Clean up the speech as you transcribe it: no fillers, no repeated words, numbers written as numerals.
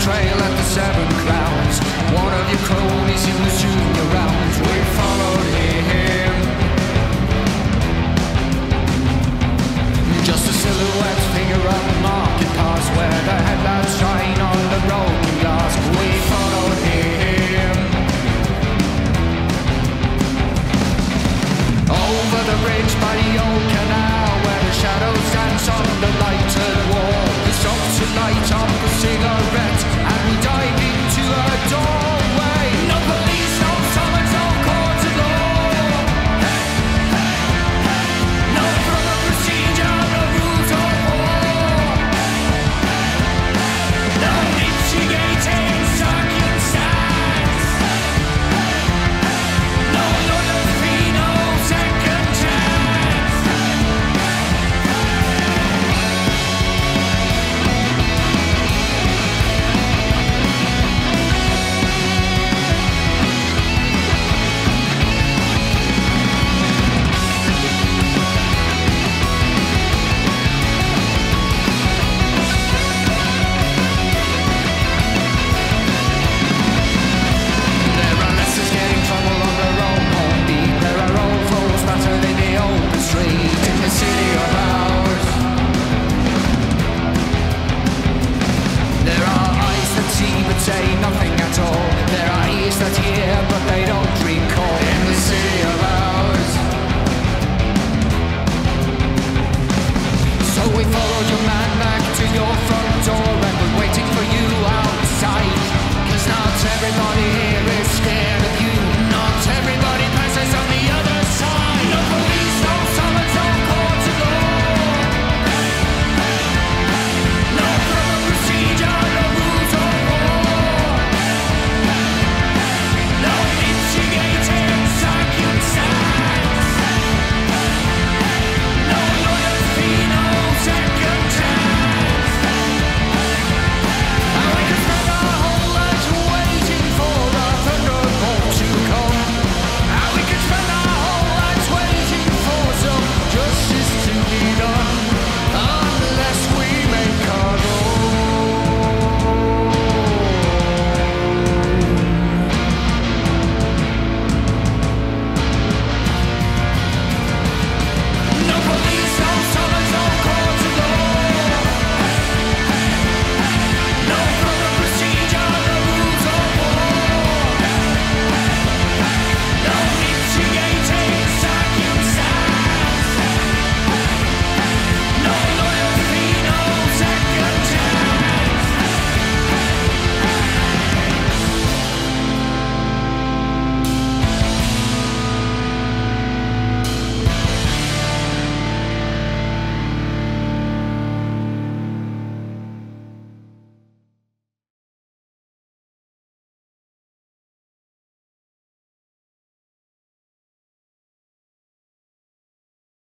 trail at the Seven Crowns. One of your cronies in the junior rounds. We followed him. Just a silhouette figure on the market pass, where the headlamps shine on the broken glass. We followed him. Over the bridge by the old canal, where the shadows dance on the lighted wall. We stopped to light up a cigarette, and we dive into a doorway. No police, no summons, no court of law. Hey, hey, hey. No proper procedure, no rules of war. No mitigating circumstance. No lawyer fee, no second chance. There are lessons getting trouble on their own home beat. There are old folks battered in the open street in the city of ours. There are eyes that see but say nothing at all. There are ears that hear but they don't recall.